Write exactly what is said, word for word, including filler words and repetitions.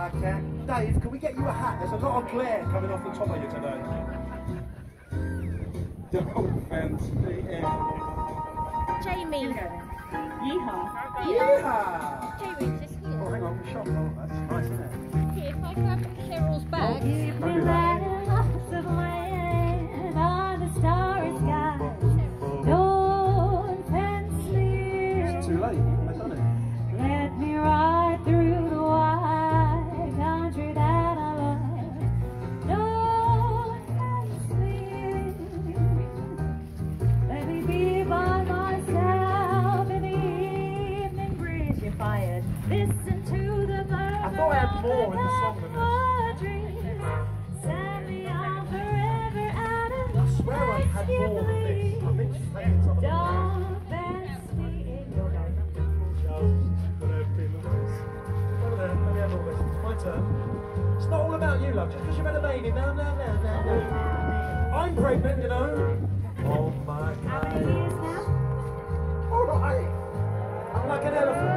Okay. Dave, can we get you a hat? There's a lot of glare coming off the top of you today. Don't fancy it. Jamie. Yeehaw. Yeah. Jamie, just here. Oh, hang on, shop. Oh, that's nice, isn't it? Here, if I grab Cheryl's bag. Give me lots of land on the starry sky. Don't fence me. It's too late. I've done it. Let me ride through the wide country that I love. Don't fence me. Let me be by myself in the evening breeze. If I had listened to the birds, I thought I had more in the song than this. Send me on forever out of I swear I had more than this. I think she's taking some of the Don't fence me in your life. Let me have all this. It's my turn. It's not all about you, love. Just because you've had a baby. No, no, no, no, no. I'm pregnant, you know. Oh my God. How many years now? All right. I'm like an elephant.